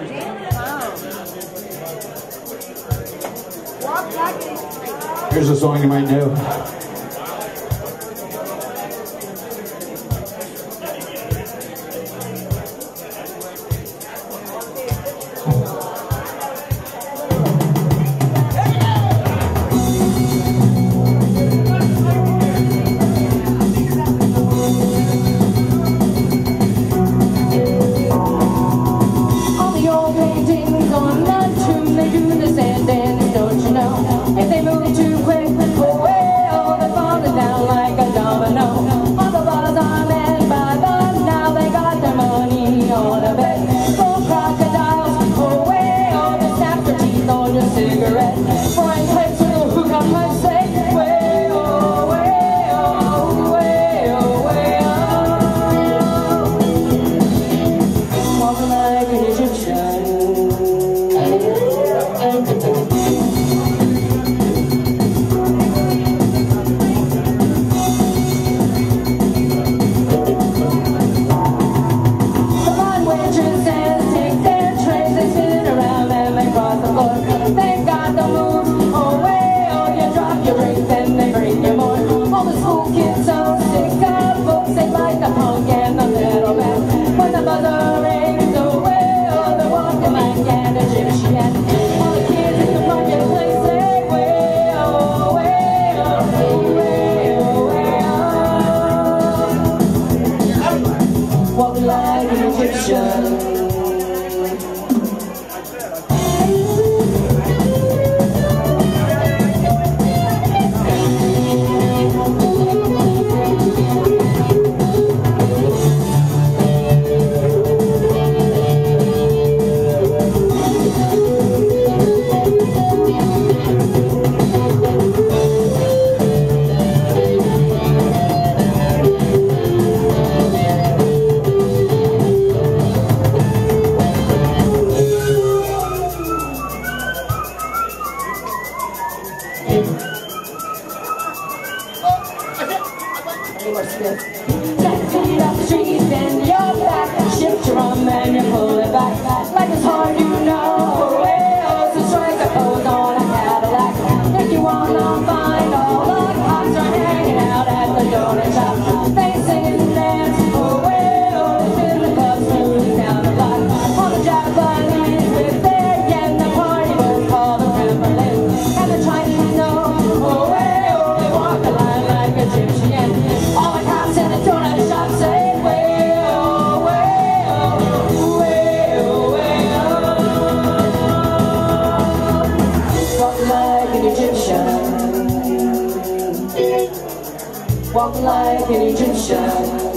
Here's a song you might know. Walk like an Egyptian. Let's beat up the trees, bend your back, shift your arm and you pull it back. Like it's hard, you know. Well, so strike a pose on a Cadillac. If you wanna find all the cops are hanging out at the donut shop. They sing and dance, oh well, it's in the club, smooth down the block. All the Japanese with their yen, the party was called the Kremlin. And the Chinese know, oh well, they walk the line like Egyptian. All the cops in the donut shop say, well, well, well, well. Walk like an Egyptian. Walk like an Egyptian.